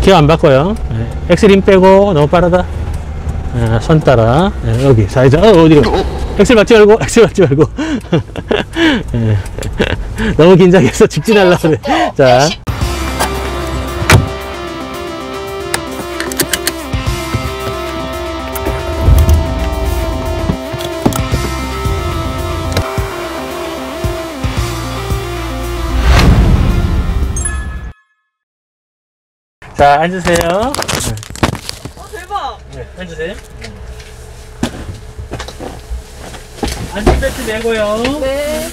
기어 안 바꿔요. 엑셀 힘 빼고. 너무 빠르다. 손 따라. 여기 사이즈. 어디로. 엑셀 받지 말고. 엑셀 받지 말고. 너무 긴장해서 직진하려고 그래. 자. 자, 앉으세요. 대박. 네, 앉으세요. 안전벨트 매고요. 네.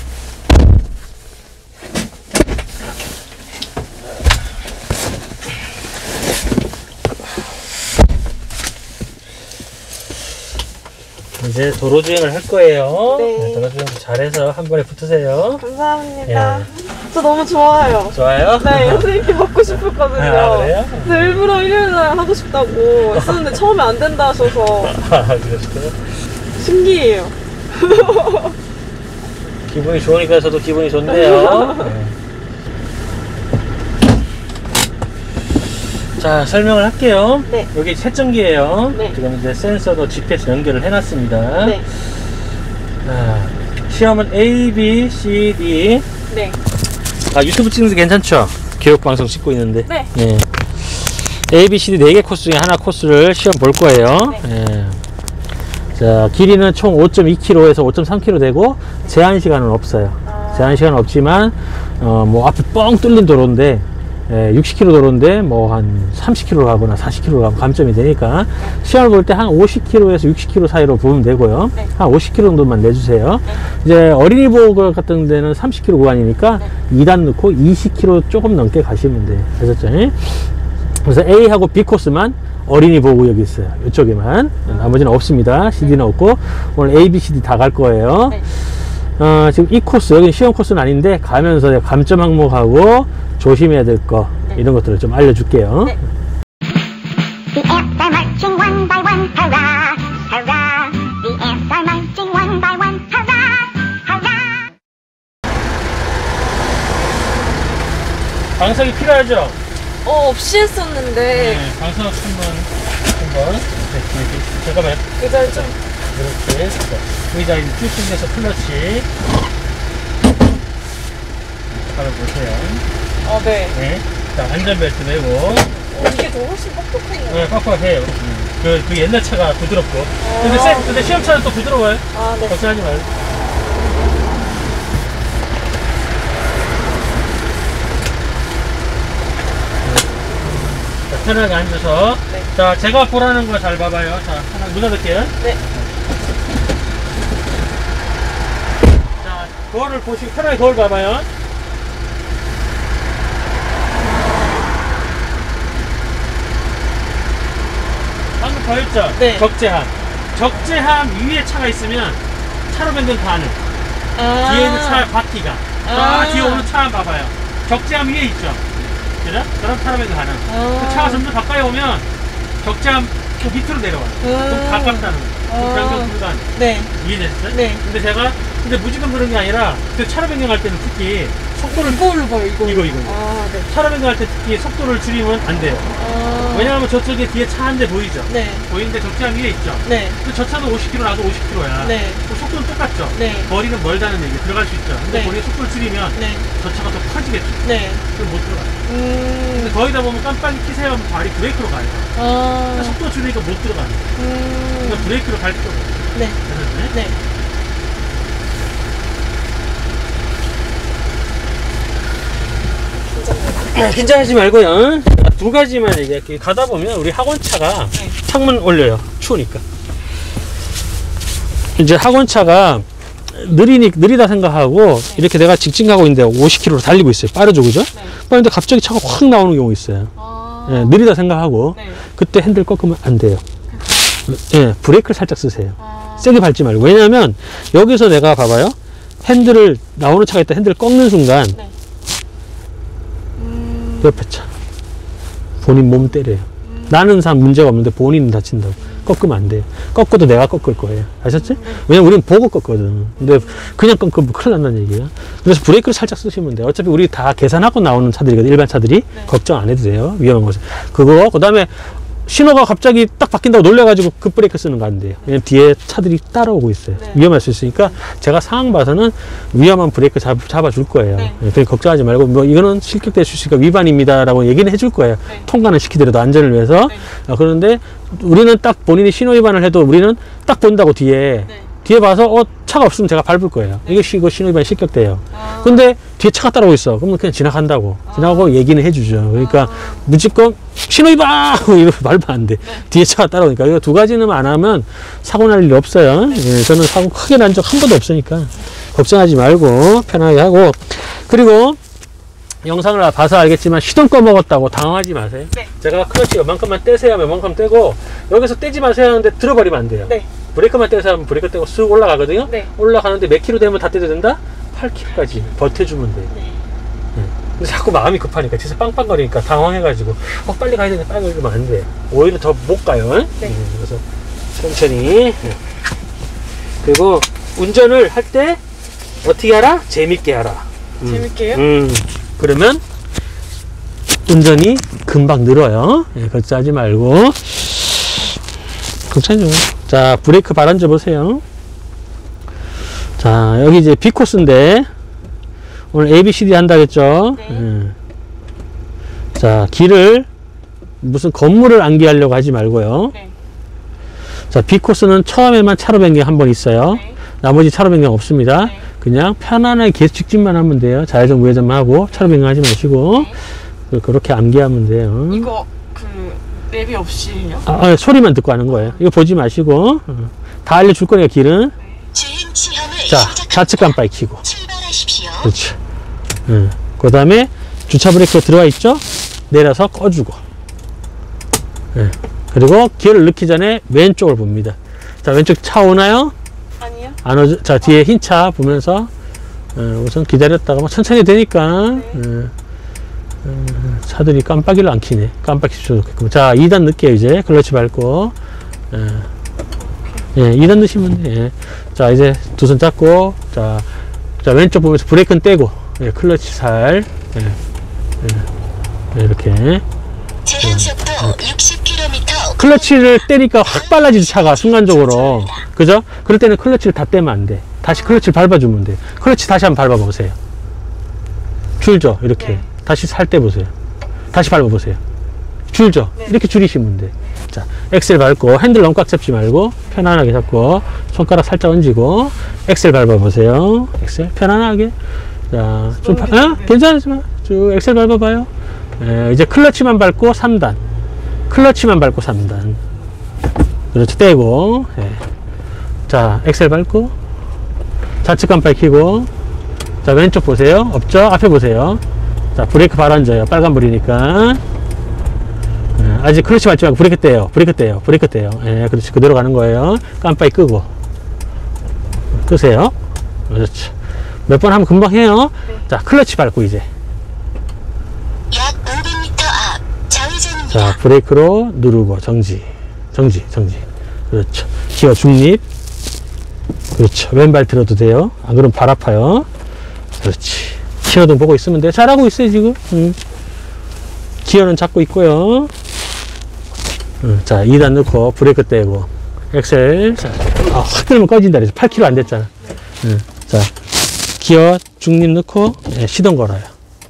이제 도로 주행을 할 거예요. 네. 도로 주행 잘해서 한 번에 붙으세요. 감사합니다. 예. 저 너무 좋아요. 좋아요? 네, 선생님께 받고 싶었거든요. 아, 그래요? 그래서 일부러 일요일날 하고 싶다고 했었는데 처음에 안 된다 하셔서 그러시고요. 신기해요. 기분이 좋으니까 저도 기분이 좋네요. 네. 자, 설명을 할게요. 네. 여기 세정기예요. 네. 지금 이제 센서도 GPS 연결을 해놨습니다. 네. 시험은 A, B, C, D. 네. 유튜브 찍는 게 괜찮죠? 교육방송 찍고 있는데. 네. 예. A, B, C, D 4개 코스 중에 하나 코스를 시험 볼 거예요. 네. 예. 자, 길이는 총 5.2km에서 5.3km 되고, 제한 시간은 없어요. 제한 시간은 없지만, 뭐, 앞에 뻥 뚫린 도로인데, 60km 도로인데, 뭐, 한 30km 가거나 40km 가면 감점이 되니까, 시험을 볼 때 한 50km에서 60km 사이로 보면 되고요. 네. 한 50km 정도만 내주세요. 네. 이제 어린이 보호 같은 데는 30km 구간이니까, 네. 2단 넣고 20km 조금 넘게 가시면 돼요. 아셨죠? 그래서 A하고 B 코스만 어린이 보호구역이 있어요. 이쪽에만. 나머지는 없습니다. CD는 없고, 오늘 A, B, C, D 다 갈 거예요. 네. 지금 이 코스, 여기 시험 코스는 아닌데, 가면서 감점 항목하고 조심해야 될 거, 네. 이런 것들을 좀 알려줄게요. 네. The ants are marching one by one, hurrah, hurrah. The ants are marching one by one, hurrah, hurrah. 방석이 필요하죠? 없이 했었는데 방석 한번. 네, 잠깐만요. 의자를 좀 이렇게. 의자 이제 쭉 당겨서 클러치. 잠깐만 보세요. 네. 네. 자, 안전벨트 매고. 이게 더 훨씬 뻑뻑해요. 네, 빡빡해요. 그 옛날 차가 부드럽고. 근데 시험차는 또 부드러워요. 네. 걱정하지 말고. 자, 편하게 앉아서. 네. 자, 제가 보라는 거 잘 봐봐요. 자, 하나 눈 닫을게요. 네. 자, 거울을 보시고 편하게 거울 봐봐요. 방금 보였죠? 네. 적재함. 적재함 위에 차가 있으면 차로 변경 가능. 뒤에 있는 차 바퀴가. 뒤에 오는 차 봐봐요. 적재함 위에 있죠? 그죠? 그럼 차로 변경 가능. 그 차가 점점 가까이 오면 적재함 그 밑으로 내려와요. 좀 가깝다는 거. 변경 불가능. 네. 이해됐어요? 네. 근데 무조건 그런 게 아니라 그 차로 변경할 때는 특히 속도를 이걸로 봐요, 이거. 이거. 네. 차로 변경할 때 특히 속도를 줄이면 안 돼요. 왜냐하면 저쪽에 뒤에 차 한 대 보이죠? 네. 보이는데 적재함 위에 있죠? 네. 근데 저 차도 50km 나도 50km야. 네. 속도는 똑같죠? 네. 거리는 멀다는 얘기 들어갈 수 있죠. 근데 네. 거리에 속도를 줄이면 네. 저 차가 더 커지겠죠. 네. 그럼 못 들어가요. 근데 거기다 보면 깜빡이 키세요 하면 발이 브레이크로 가요. 근데 속도 줄이니까 못 들어가요. 그러니까 브레이크로 갈 필요가 없어요. 네. 그래서 네. 긴장하지 말고요. 두 가지만 얘기할게요. 가다 보면 우리 학원차가 창문 올려요. 추우니까. 이제 학원차가 느리다 생각하고 이렇게 내가 직진 가고 있는데 50km로 달리고 있어요. 빠르죠, 그죠? 빠른데 갑자기 차가 확 나오는 경우 있어요. 예, 느리다 생각하고 그때 핸들 꺾으면 안 돼요. 예, 브레이크를 살짝 쓰세요. 세게 밟지 말고. 왜냐하면 여기서 내가 봐봐요. 핸들을 나오는 차가 있다 핸들을 꺾는 순간 옆에 차 본인 몸 때려요. 나는 사람 문제가 없는데 본인은 다친다고. 꺾으면 안 돼요. 꺾어도 내가 꺾을 거예요. 아셨지? 왜냐면 우리는 보고 꺾거든. 근데 그냥 꺾으면 큰일 난다는 얘기예요. 그래서 브레이크를 살짝 쓰시면 돼요. 어차피 우리 다 계산하고 나오는 차들이거든. 일반 차들이. 걱정 안 해도 돼요. 위험한 것은. 그거, 그 다음에 신호가 갑자기 딱 바뀐다고 놀래가지고 급브레이크 쓰는 거 안 돼요. 왜냐면 뒤에 차들이 따라오고 있어요. 위험할 수 있으니까 제가 상황 봐서는 위험한 브레이크 잡아줄 거예요. 그러니까 걱정하지 말고 뭐 이거는 실격될 수 있으니까 위반입니다라고 얘기는 해줄 거예요. 통과는 시키더라도 안전을 위해서. 그런데 우리는 딱 본인이 신호 위반을 해도 우리는 딱 본다고 뒤에 봐서 차가 없으면 제가 밟을 거예요. 이거 신호 위반 실격돼요. 근데 뒤에 차가 따라오고 있어. 그러면 그냥 지나간다고. 지나가고 얘기는 해주죠. 그러니까 무조건 신호 위반! 이렇게 밟으면 안 돼. 뒤에 차가 따라오니까. 이거 두 가지는 안 하면 사고 날 일이 없어요. 예, 저는 사고 크게 난 적 한 번도 없으니까 걱정하지 말고 편하게 하고. 그리고 영상을 봐서 알겠지만 시동 꺼먹었다고 당황하지 마세요. 제가 클러치 요만큼만 떼세요 하면 요만큼 떼고 여기서 떼지 마세요 하는데 들어버리면 안 돼요. 브레이크만 떼서 하면 브레이크 떼고 쑥 올라가거든요. 올라가는데 몇 킬로 되면 다 떼도 된다? 8킬로까지 버텨주면 돼요. 근데 자꾸 마음이 급하니까 진짜 빵빵거리니까 당황해가지고 빨리 가야 되는데 빨리 가면 안 돼요. 오히려 더 못 가요. 그래서 천천히. 그리고 운전을 할 때 어떻게 하라? 재밌게 하라. 재밌게요? 그러면 운전이 금방 늘어요. 걱정하지 말고. 걱정하지 말고. 자, 브레이크 발 얹어 보세요. 자, 여기 이제 B 코스인데 오늘 ABCD 한다 했죠. 자, 길을 무슨 건물을 암기하려고 하지 말고요. 자, B 코스는 처음에만 차로 변경 한 번 있어요. 나머지 차로 변경 없습니다. 그냥 편안하게 계속 직진만 하면 돼요. 좌회전 우회전만 하고 차로 변경하지 마시고 그렇게 암기하면 돼요. 이거 내비 없이요? 소리만 듣고 하는 거예요. 이거 보지 마시고 다 알려줄 거니까 길은. 자, 좌측 깜빡이 켜고. 그렇죠. 그 다음에 주차 브레이크 들어와 있죠? 내려서 꺼주고. 그리고 기어를 넣기 전에 왼쪽을 봅니다. 자, 왼쪽 차 오나요? 아니요. 안 오죠? 자, 뒤에 흰 차 보면서 우선 기다렸다가 천천히 되니까 차들이 깜빡이를 안 켜네. 깜빡이 켜도 좋겠고. 자, 2단 넣을게요. 이제 클러치 밟고 2단 넣으시면 돼. 자, 이제 두 손 잡고 자 왼쪽 보면서 브레이크는 떼고 클러치 살 이렇게 제한속도 60km. 클러치를 떼니까 확 빨라지죠. 차가 순간적으로. 그죠? 그럴 때는 클러치를 다 떼면 안 돼. 다시 클러치를 밟아주면 돼. 클러치 다시 한번 밟아보세요. 줄죠? 이렇게. 다시 살 떼보세요. 다시 밟아보세요. 줄죠? 이렇게 줄이시면 돼. 자, 엑셀 밟고 핸들 너무 꽉 잡지 말고 편안하게 잡고 손가락 살짝 얹고 엑셀 밟아보세요. 엑셀 편안하게. 자, 좀 괜찮으지만 쭉 엑셀 밟아봐요. 이제 클러치만 밟고 3단. 클러치만 밟고 3단. 그렇죠. 떼고. 자, 엑셀 밟고 좌측 깜빡이 켜고. 자, 왼쪽 보세요. 없죠? 앞에 보세요. 자, 브레이크 발 얹어요. 빨간불이니까. 아직 클러치 밟지 말고 브레이크 떼요. 브레이크 떼요. 브레이크 떼요. 그렇지. 그대로 가는 거예요. 깜빡이 끄고. 끄세요. 그렇죠. 몇 번 하면 금방 해요. 자, 클러치 밟고 이제. 약 500m 앞 좌회전입니다. 자, 브레이크로 누르고 정지. 정지. 그렇죠. 기어 중립. 그렇죠. 왼발 들어도 돼요. 안 그러면 발 아파요. 그렇지. 신호등 보고 있으면 돼요. 잘하고 있어요, 지금. 기어는 잡고 있고요. 자, 2단 넣고 브레이크 떼고 엑셀. 자, 확 들면 꺼진다 그래서 8km 안 됐잖아. 자, 기어 중립 넣고 시동 걸어요.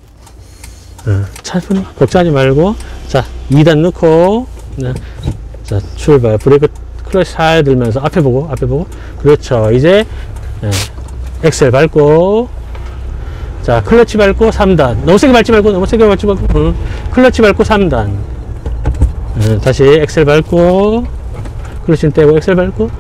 차분히 걱정하지 말고. 자, 2단 넣고 자, 출발. 브레이크 클러치 살 들면서 앞에 보고 그렇죠. 이제 엑셀 밟고 자, 클러치 밟고 3단. 너무 세게 밟지 말고 클러치 밟고 3단. 다시 엑셀 밟고 클러치 떼고 엑셀 밟고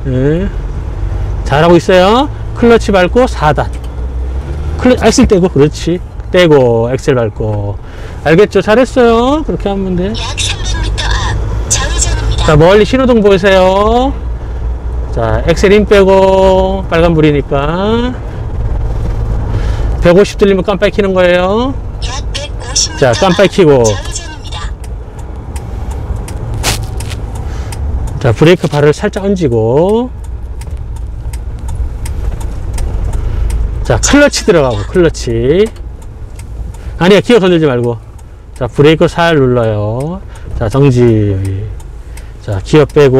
잘하고 있어요. 클러치 밟고 4단. 엑셀 떼고 그렇지. 떼고 엑셀 밟고. 알겠죠? 잘했어요. 그렇게 하면 돼. 약 300m 앞 좌회전입니다. 자, 멀리 신호등 보이세요? 자, 엑셀 힘 빼고 빨간불이니까 150 들리면 깜빡이 켜는 거예요. 약 150m 자, 깜빡이 켜고. 좌회전입니다. 자, 브레이크 발을 살짝 얹고. 자, 클러치 들어가고, 클러치. 아니야, 기어 건들지 말고. 자, 브레이크 살 눌러요. 자, 정지. 자, 기어 빼고.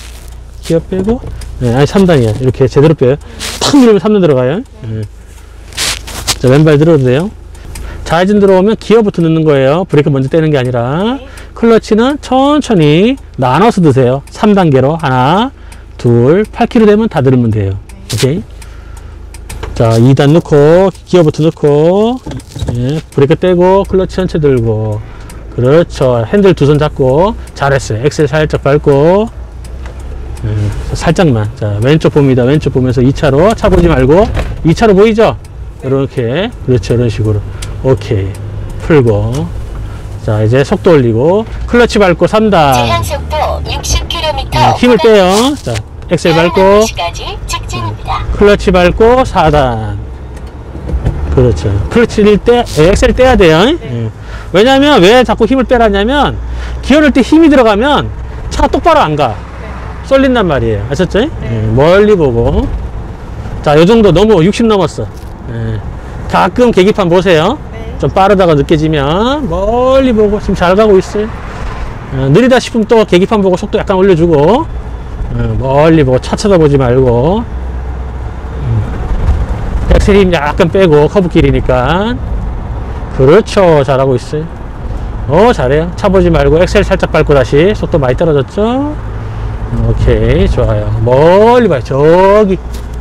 네, 아니, 3단이야. 이렇게 제대로 빼요. 탁 누르면 3단 들어가요. 네. 자, 왼발 들어도 돼요. 좌회전 들어오면 기어부터 넣는 거예요. 브레이크 먼저 떼는 게 아니라. 클러치는 천천히 나눠서 드세요. 3단계로. 하나, 둘, 8km 되면 다 들으면 돼요. 오케이. 자, 2단 넣고, 기어부터 넣고, 예, 브레이크 떼고, 클러치 전체 들고. 그렇죠. 핸들 두 손 잡고, 잘했어요. 엑셀 살짝 밟고, 예, 살짝만. 자, 왼쪽 봅니다. 왼쪽 보면서 2차로, 차 보지 말고, 2차로 보이죠? 이렇게. 그렇죠. 이런 식으로. 오케이. 풀고. 자, 이제 속도 올리고, 클러치 밟고 3단. 제한 속도 60km. 힘을 빼요. 자, 엑셀 밟고, 직진입니다. 클러치 밟고 4단. 그렇죠. 클러치를 엑셀 떼야 돼요. 예. 왜냐면 왜 자꾸 힘을 빼라냐면 기어 넣을 때 힘이 들어가면 차가 똑바로 안 가. 쏠린단 말이에요. 아셨죠? 예. 멀리 보고. 자, 요 정도 너무 60 넘었어. 예. 가끔 계기판 보세요. 좀 빠르다가 느껴지면 멀리 보고 지금 잘 가고 있어요. 느리다 싶으면 또 계기판 보고 속도 약간 올려주고, 멀리 보고 차 쳐다보지 말고, 엑셀 힘 약간 빼고 커브길이니까. 그렇죠. 잘하고 있어요. 잘해요. 차 보지 말고 엑셀 살짝 밟고 다시. 속도 많이 떨어졌죠? 오케이. 좋아요. 멀리 봐요. 저기.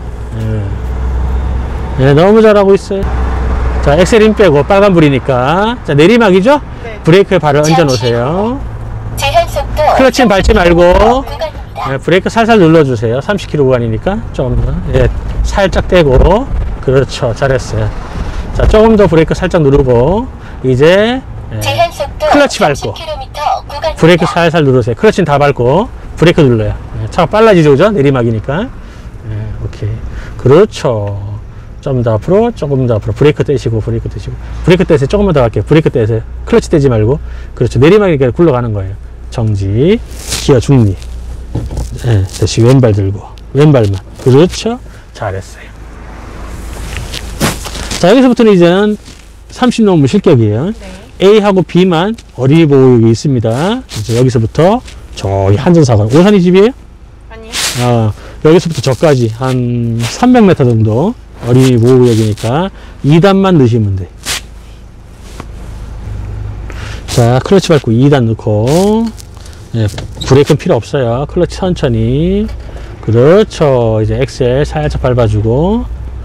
네, 너무 잘하고 있어요. 자, 엑셀 힘 빼고 빨간불이니까. 자, 내리막이죠? 네. 브레이크에 발을 얹어 놓으세요. 제한 속도 클러치는 밟지 말고, 구간입니다. 네, 브레이크 살살 눌러주세요. 30km 구간이니까 조금 더. 예, 살짝 떼고. 그렇죠. 잘했어요. 자, 조금 더 브레이크 살짝 누르고, 이제 예, 제한 속도 클러치 밟고, 30km 구간입니다. 브레이크 살살 누르세요. 클러치는 다 밟고 브레이크 눌러요. 예, 차가 빨라지죠, 그죠? 내리막이니까. 예, 오케이. 그렇죠. 좀 더 앞으로, 조금 더 앞으로. 브레이크 떼시고, 브레이크 떼시고. 브레이크 떼세요. 조금만 더 갈게요. 브레이크 떼세요. 클러치 떼지 말고. 그렇죠. 내리막이니까 굴러가는 거예요. 정지. 기어 중리. 예, 다시 왼발 들고. 왼발만. 그렇죠. 잘했어요. 자, 여기서부터는 이제는 30 넘으면 실격이에요. A하고 B만 어린이 보호구역이 있습니다. 이제 여기서부터 저기 한전사관. 오산이 집이에요? 아니요. 여기서부터 저까지 한 300m 정도 어린이 보호구역이니까 2단만 넣으시면 돼. 자, 클러치 밟고 2단 넣고, 예, 브레이크는 필요 없어요. 클러치 천천히. 그렇죠. 이제 엑셀 살짝 밟아주고,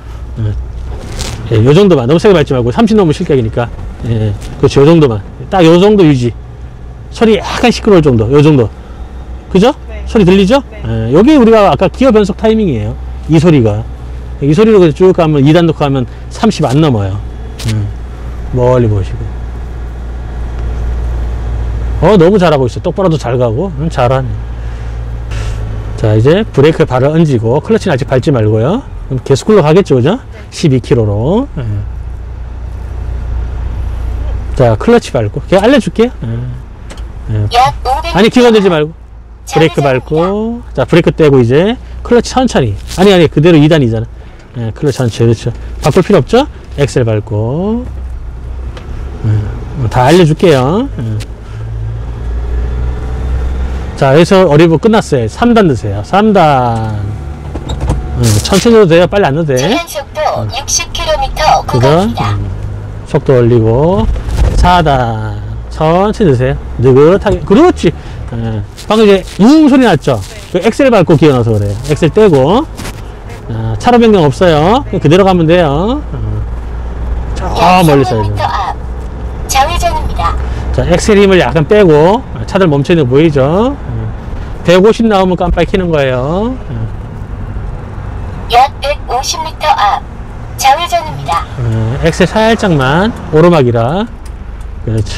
예, 요 정도만. 너무 세게 밟지 말고 30 넘으면 실격이니까. 예, 그렇죠. 요 정도만. 딱 요 정도 유지. 소리 약간 시끄러울 정도. 요 정도. 그죠? 네. 소리 들리죠? 네. 예, 여기 우리가 아까 기어 변속 타이밍이에요. 이 소리가. 이 소리로 쭉 가면 2단 놓고 하면 30 안 넘어요. 멀리 보시고. 너무 잘하고 있어. 똑바로도 잘 가고. 잘하네. 자, 이제 브레이크 발을 얹고, 클러치는 아직 밟지 말고요. 그럼 계속 굴러가겠죠, 그죠? 12km로. 자, 클러치 밟고. 그냥 알려줄게요. 약 500m. 아니, 기어 건들지 말고. 브레이크 밟고. 자, 브레이크 떼고, 이제 클러치 천천히. 아니, 그대로 2단이잖아. 클러치 천천히. 그렇죠. 바꿀 필요 없죠? 엑셀 밟고. 다 알려줄게요. 자, 여기서 어리부 끝났어요. 3단 넣으세요. 3단. 천천히 넣어도 돼요. 빨리 안 넣어도 돼. 제한 속도 60km 그죠? 구간입니다. 속도 올리고. 4단. 천천히 넣으세요. 느긋하게. 그렇지. 방금 이제 웅 소리 났죠? 그 엑셀 밟고 기어 넣어서 그래요. 엑셀 떼고. 차로 변경 없어요. 그냥 그대로 가면 돼요. 저 멀리 써야 돼요. 300m 앞. 좌회전입니다. 자, 엑셀 힘을 약간 빼고, 차들 멈춰있는 거 보이죠? 150 나오면 깜빡이 켜는 거예요. 약 150m 앞. 좌회전입니다. 엑셀 살짝만, 오르막이라. 그렇죠.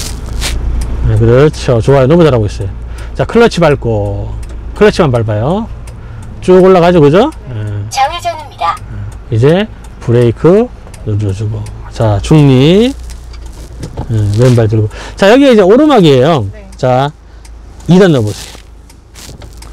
그렇죠. 좋아요. 너무 잘하고 있어요. 자, 클러치 밟고, 클러치만 밟아요. 쭉 올라가죠, 그죠? 좌회전입니다. 이제 브레이크 눌러주고. 자, 중립. 왼발 들고. 자, 여기 이제 오르막이에요. 네. 자, 2단 넣어보세요.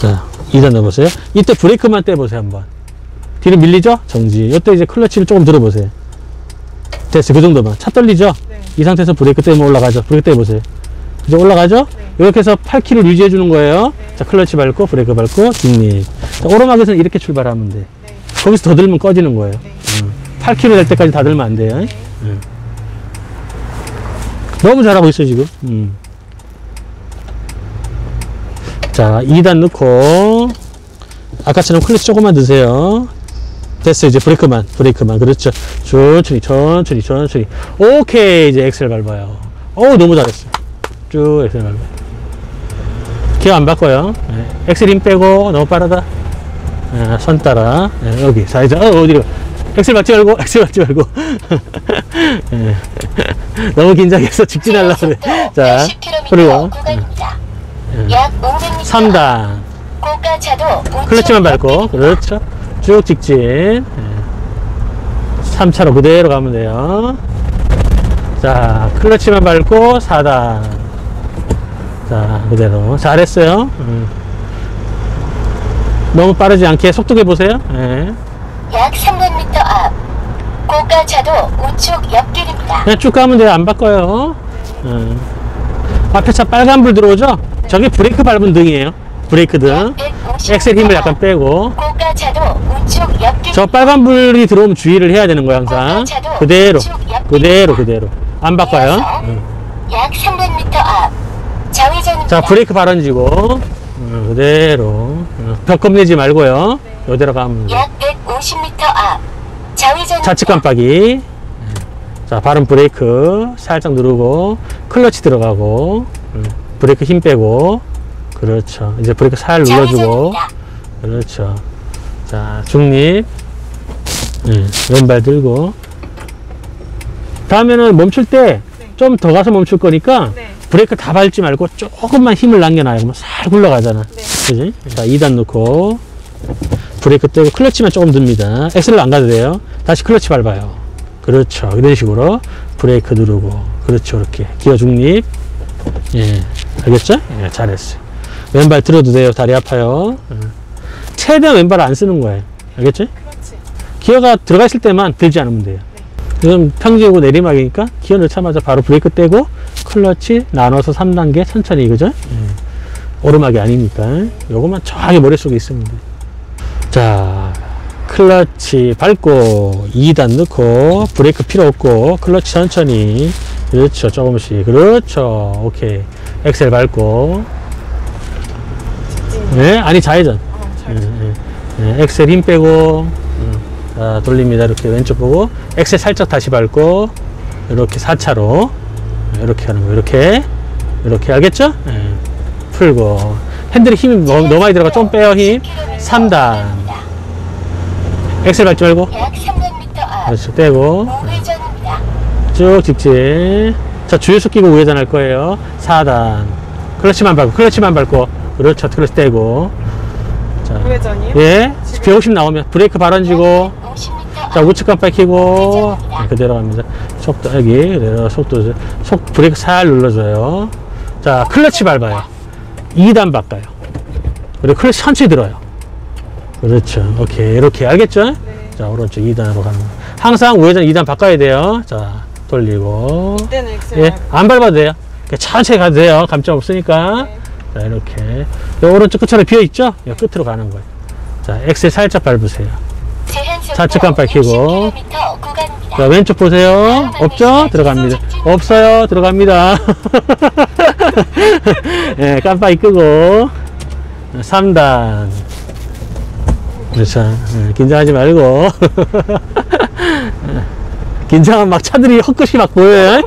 자, 2단 넣어보세요. 이때 브레이크만 떼보세요, 한번. 뒤로 밀리죠? 정지. 이때 이제 클러치를 조금 들어보세요. 됐어요. 그 정도만. 차 떨리죠? 네. 이 상태에서 브레이크 떼면 올라가죠. 브레이크 떼보세요. 이제 올라가죠? 네. 이렇게 해서 8km를 유지해주는 거예요. 네. 자, 클러치 밟고, 브레이크 밟고, 중립. 자, 오르막에서는 이렇게 출발하면 돼. 네. 거기서 더 들면 꺼지는 거예요. 네. 8km 될 때까지 다 들면 안 돼요. 너무 잘하고 있어, 지금. 자, 2단 넣고, 아까처럼 클러치 조금만 넣으세요. 됐어요. 이제 브레이크만. 그렇죠. 천천히. 오케이. 이제 엑셀 밟아요. 어우, 너무 잘했어요. 쭉 엑셀 밟아요. 기어 안 바꿔요. 네. 엑셀 힘 빼고, 너무 빠르다. 네, 손 따라. 네, 여기. 자, 이제, 어디로. 엑셀 밟지 말고. 네. 너무 긴장해서 직진하려고 그래. 자, 80km 그리고. 구간입니다. 약 500m 3단. 고가차도 클러치만 밟고, 그렇죠. 쭉 직진. 3차로 그대로 가면 돼요. 자, 클러치만 밟고, 4단. 자, 그대로. 잘했어요. 너무 빠르지 않게 속도계 보세요. 네. 약 300m 앞 고가차도 우측 옆길입니다. 그냥 쭉 가면 돼요. 안 바꿔요. 앞에 차 빨간불 들어오죠? 저게 브레이크 밟은 등이에요. 브레이크 등. 엑셀 힘을 약간 빼고. 고가차도 우측 옆길. 저 빨간불이 들어오면 주의를 해야 되는 거야, 항상. 그대로. 안 바꿔요. 약 300m 앞 좌회전입니다. 자, 브레이크 발언지고. 그대로. 벽 겁내지 말고요. 이대로 가면 돼요. 약 150m 앞 좌회전. 좌측 깜빡이. 자, 발음 브레이크 살짝 누르고, 클러치 들어가고, 브레이크 힘 빼고, 그렇죠. 이제 브레이크 살 눌러주고, 그렇죠. 자, 중립. 왼발 들고. 다음에는 멈출 때 좀 더 가서 멈출 거니까, 네. 브레이크 다 밟지 말고 조금만 힘을 남겨놔요. 그러면 살 굴러가잖아. 그지? 자, 2단 넣고, 브레이크 떼고, 클러치만 조금 듭니다. 엑셀을 안 가도 돼요. 다시 클러치 밟아요. 그렇죠. 이런 식으로 브레이크 누르고, 그렇죠. 이렇게 기어 중립. 예, 알겠죠? 예, 잘했어요. 왼발 들어도 돼요. 다리 아파요. 최대한 왼발을 안 쓰는 거예요. 알겠죠? 그렇지. 기어가 들어가 있을 때만 들지 않으면 돼요. 지금 평지고 내리막이니까 기어 넣자마자 바로 브레이크 떼고 클러치 나눠서 3단계 천천히, 그죠? 오르막이 아니니까 요것만 정확히 머릿속에 있으면 돼요. 자, 클러치 밟고 2단 넣고 브레이크 필요 없고 클러치 천천히, 그렇죠. 조금씩, 그렇죠. 오케이. 엑셀 밟고, 네, 아니 좌회전. 엑셀 힘 빼고, 자, 돌립니다. 이렇게 왼쪽 보고 엑셀 살짝 다시 밟고, 이렇게 4차로 이렇게 하는 거, 이렇게 알겠죠? 풀고 핸들에 힘이 너무 많이 들어가. 좀 빼요. 힘. 3단. 엑셀 밟지 말고, 약 300m 앞 그렇죠. 떼고 우회전입니다. 쭉 직진. 자, 주유소 끼고 우회전 할 거예요. 4단. 클러치만 밟고, 그렇죠. 클러치 떼고. 자, 우회전이요? 예, 150 나오면 브레이크 발언지고, 50m 자, 우측 깜빡 켜고, 우회전입니다. 그대로 갑니다. 속도, 여기, 그대로 속도, 브레이크 살 눌러줘요. 자, 클러치 밟아요. 2단 바꿔요. 그리고 클러치 천천히 들어요. 그렇죠. 오케이. 이렇게, 알겠죠? 네. 자, 오른쪽 2단으로 가는 거. 항상 우회전 2단 바꿔야 돼요. 자, 돌리고. 이때는 엑셀. 예, 안 밟아도 돼요. 그냥 천천히 가도 돼요. 감점 없으니까. 네. 자, 이렇게. 요 오른쪽 끝으로 비어있죠? 요 끝으로 가는 거예요. 자, 엑셀 살짝 밟으세요. 좌측 깜빡 켜고. 60km 구간입니다. 자, 왼쪽 보세요. 없죠? 들어갑니다. 없어요. 들어갑니다. 예, 깜빡이 끄고. 3단. 그렇죠. 예, 긴장하지 말고. 긴장하면 막 차들이 헛것이 막 보여요.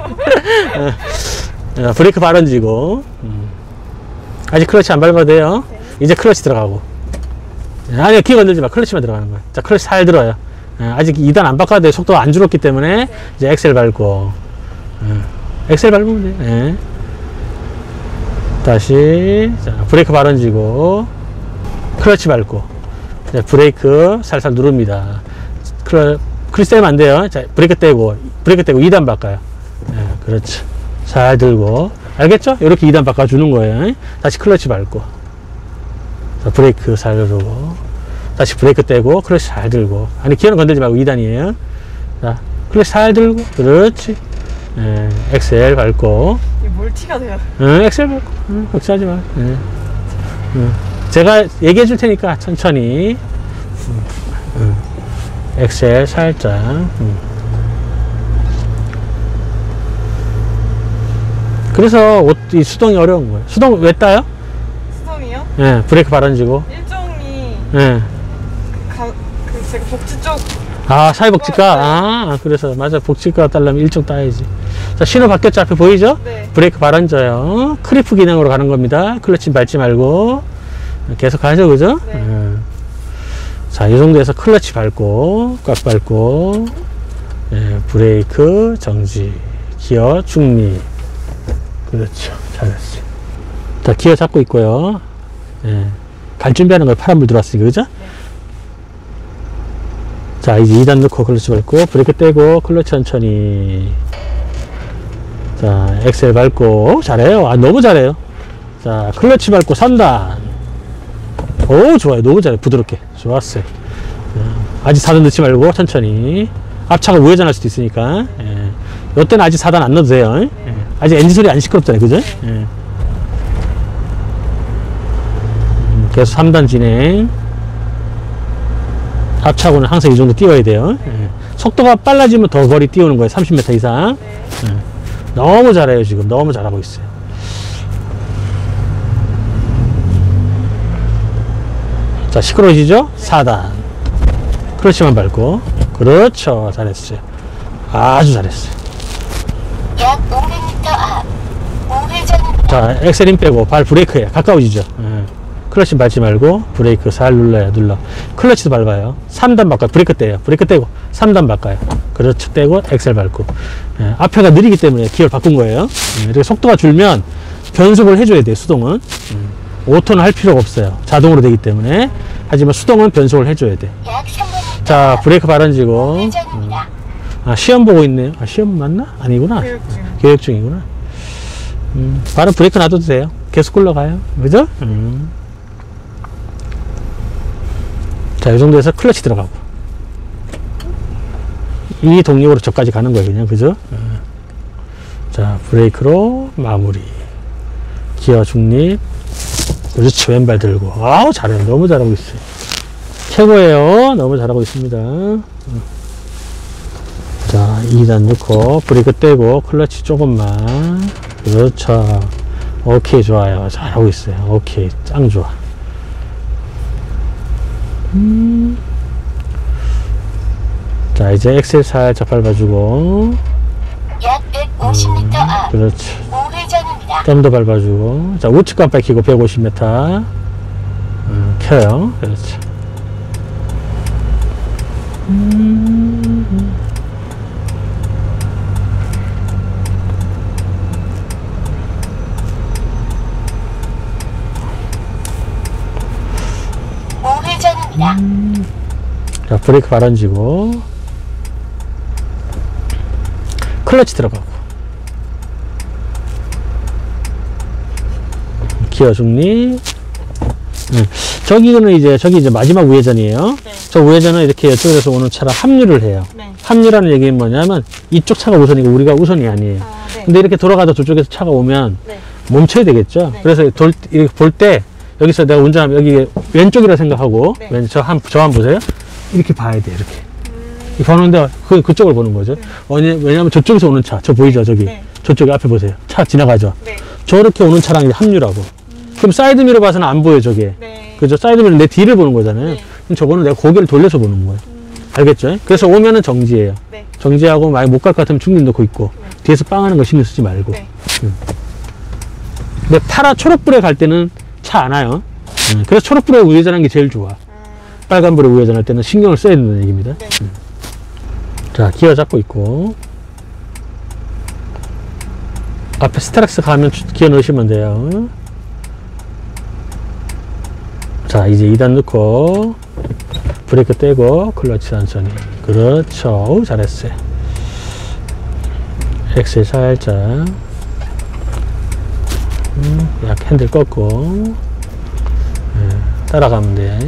브레이크 발언지고. 아직 클러치 안 밟아도 돼요. 이제 클러치 들어가고. 아니요, 키 건들지 마. 클러치만 들어가는 거야. 자, 클러치 살 들어요. 아직 2단 안 바꿔도 돼요. 속도가 안 줄었기 때문에. 이제 엑셀 밟고. 엑셀 밟으면 돼. 다시. 자, 브레이크 발언지고. 클러치 밟고. 자, 브레이크 살살 누릅니다. 클러치 떼면 안 돼요. 자, 브레이크 떼고 2단 바꿔요. 그렇죠. 잘 들고. 알겠죠? 이렇게 2단 바꿔주는 거예요. 다시 클러치 밟고. 자, 브레이크 잘 누르고, 다시 브레이크 떼고, 클러치 잘 들고. 아니, 기어는 건들지 말고 2단이에요. 자, 클러치 잘 들고, 그렇지. 예, 엑셀 밟고. 이 멀티가 돼요. 엑셀 밟고. 걱정하지 마. 제가 얘기해 줄 테니까, 천천히. 엑셀 살짝. 그래서 이 수동이 어려운 거예요. 수동 왜 따요? 수동이요? 예, 브레이크 발언지고. 일종이 예. 제가 복지 쪽 아, 사회복지과? 그래서, 맞아. 복지과 따려면 일종 따야지. 자, 신호 바뀌었죠? 앞에 보이죠? 네. 브레이크 발언져요. 크리프 기능으로 가는 겁니다. 클러치 밟지 말고. 계속 가죠, 그죠? 네. 자, 이 정도에서 클러치 밟고, 꽉 밟고, 예, 브레이크, 정지, 기어, 중립. 그렇죠. 잘했어요. 자, 기어 잡고 있고요. 예, 갈 준비하는 거예요. 파란불 들어왔으니까, 그죠? 자, 이제 2단 넣고 클러치 밟고, 브레이크 떼고, 클러치 천천히. 자, 엑셀 밟고, 잘해요. 너무 잘해요. 자, 클러치 밟고 3단. 오, 좋아요. 너무 잘해. 부드럽게. 좋았어요. 아직 4단 넣지 말고, 천천히. 앞차가 우회전할 수도 있으니까. 예. 이때는 아직 4단 안 넣어도 돼요. 예. 아직 엔진 소리 안 시끄럽잖아요. 그죠? 예. 계속 3단 진행. 앞차고는 항상 이 정도 띄워야 돼요. 예. 속도가 빨라지면 더 거리 띄우는 거예요. 30m 이상. 예. 너무 잘해요. 지금 너무 잘하고 있어요. 자, 시끄러우시죠? 4단 클러치만 밟고. 그렇죠. 잘했어요. 아주 잘했어요. 약 500m 앞. 우회전입니다. 자, 엑셀 힘 빼고 발 브레이크에 가까워지죠. 예. 클러치 밟지 말고 브레이크 살 눌러요. 눌러. 클러치도 밟아요. 3단 바꿔요. 브레이크 떼요. 브레이크 떼고 3단 바꿔요. 그렇죠. 떼고 엑셀 밟고. 예. 앞에가 느리기 때문에 기어를 바꾼 거예요. 이렇게 속도가 줄면 변속을 해줘야 돼요. 수동은. 오토는 할 필요가 없어요. 자동으로 되기 때문에. 하지만 수동은 변속을 해줘야 돼. 약 300m 자, 앞. 브레이크 발언지고. 우회전입니다. 시험 보고 있네요. 시험 맞나? 아니구나. 교육 중. 교육 중이구나. 바로 브레이크 놔둬도 돼요. 계속 굴러가요. 그죠? 자, 이 정도에서 클러치 들어가고. 이 동력으로 저까지 가는 거예요. 그냥. 그죠? 자, 브레이크로 마무리. 기어 중립. 그렇죠. 왼발 들고. 아우, 잘해요. 너무 잘하고 있어요. 최고예요. 너무 잘하고 있습니다. 자, 2단 넣고 브레이크 떼고 클러치 조금만. 그렇죠. 오케이. 좋아요. 잘하고 있어요. 오케이. 짱 좋아. 자, 이제 엑셀 살짝 밟아주고. 약 150m 앞. 그렇죠. 우회전입니다. 좀 더 밟아주고. 자, 우측 깜빡 켜고 150m 켜요. 그렇죠. 우회전입니다. 자, 브레이크 발언지고. 클러치 들어가고. 기어 중립. 저기는 이제, 저기 이제 마지막 우회전이에요. 네. 저 우회전은 이렇게 이쪽에서 오는 차랑 합류를 해요. 네. 합류라는 얘기는 뭐냐면 이쪽 차가 우선이고 우리가 우선이 아니에요. 아, 네. 근데 이렇게 돌아가다 저쪽에서 차가 오면 네. 멈춰야 되겠죠. 네. 그래서 이렇게 볼 때 여기서 내가 운전하면 여기 왼쪽이라 생각하고 네. 저 한 보세요. 이렇게 봐야 돼. 이렇게. 보는데 그쪽을 보는 거죠. 왜냐면 저쪽에서 오는 차, 저 보이죠? 저기. 네. 저쪽에 앞에 보세요. 차 지나가죠. 네. 저렇게 오는 차랑 이제 합류라고. 그럼 사이드미러 봐서는 안 보여, 저게. 네. 그죠? 사이드미러 내 뒤를 보는 거잖아요. 네. 그럼 저거는 내가 고개를 돌려서 보는 거예요. 알겠죠? 그래서 오면은 정지해요. 네. 정지하고 만약 못 갈 것 같으면 중립 놓고 있고. 네. 뒤에서 빵 하는 거 신경 쓰지 말고. 네. 근데 초록불에 갈 때는 차 안 와요. 그래서 초록불에 우회전하는 게 제일 좋아. 빨간불에 우회전할 때는 신경을 써야 된다는 얘기입니다. 네. 자, 기어 잡고 있고. 앞에 스타렉스 가면 기어 넣으시면 돼요. 자, 이제 2단 넣고 브레이크 떼고 클러치 천천히. 그렇죠. 어우, 잘했어요. 엑셀 살짝. 약 핸들 꺾고. 따라가면 돼.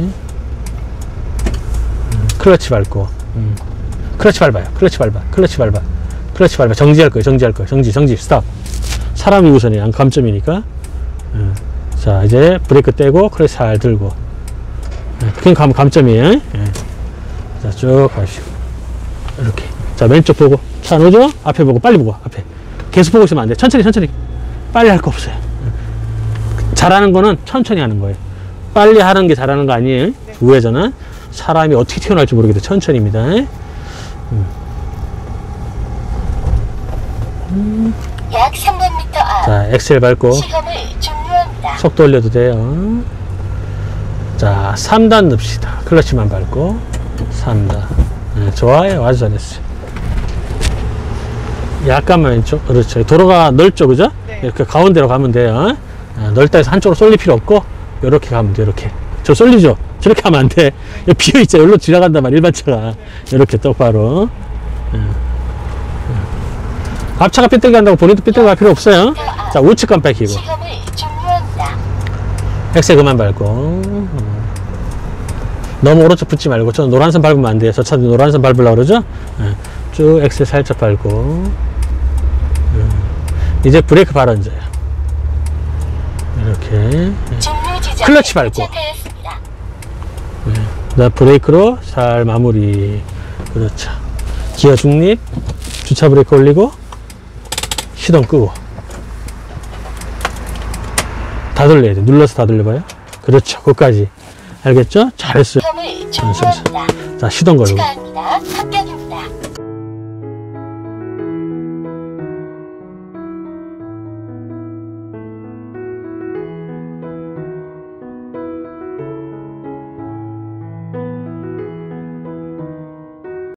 클러치 밟고. 클러치 밟아요. 클러치 밟아. 클러치 밟아. 클러치 밟아. 정지할 거예요. 정지할 거예요. 정지. 스탑. 사람이 우선이야. 감점이니까. 자, 이제 브레이크 떼고 클러치 잘 들고. 그게 감점이에요. 자, 쭉 가시고. 이렇게. 자, 왼쪽 보고. 차 안 오죠? 앞에 보고. 빨리 보고. 앞에. 계속 보고 있으면 안 돼. 천천히. 빨리 할 거 없어요. 잘하는 거는 천천히 하는 거예요. 빨리 하는 게 잘하는 거 아니에요. 우회전은 사람이 어떻게 튀어나올지 모르겠는데 천천히입니다. 약 300m 앞. 자, 엑셀 밟고 시험을 종료합니다. 속도 올려도 돼요. 자, 3단 넣읍시다. 클러치만 밟고 3단. 네, 좋아요. 아주 잘했어요. 약간만 왼쪽. 그렇죠. 도로가 넓죠, 그죠? 네. 이렇게 가운데로 가면 돼요. 넓다 해서 한쪽으로 쏠릴 필요 없고 이렇게 가면 돼. 이렇게. 저 쏠리죠? 저렇게 하면 안 돼. 여기 비어있죠. 여기로 지나간단 말이야, 일반 차가. 이렇게 똑바로. 앞차가 삐뚤게 한다고 본인도 삐뚤게 할 필요 없어요. 자, 우측 깜빡이고. 시험을 종료합니다. 엑셀 그만 밟고. 너무 오른쪽 붙지 말고. 저 노란선 밟으면 안 돼요. 저 차도 노란선 밟으려고 그러죠? 쭉 엑셀 살짝 밟고. 이제 브레이크 바로 얹어요. 이렇게. 종료 지점에 클러치 밟고. 도착하였습니다. 나 브레이크로 잘 마무리. 그렇죠. 기어 중립. 주차 브레이크 올리고. 시동 끄고. 다 돌려야 돼. 눌러서 다 돌려봐요. 그렇죠. 그것까지. 알겠죠? 잘했어요. 시험을 종료합니다. 자, 시동 걸고. 축하합니다. 합격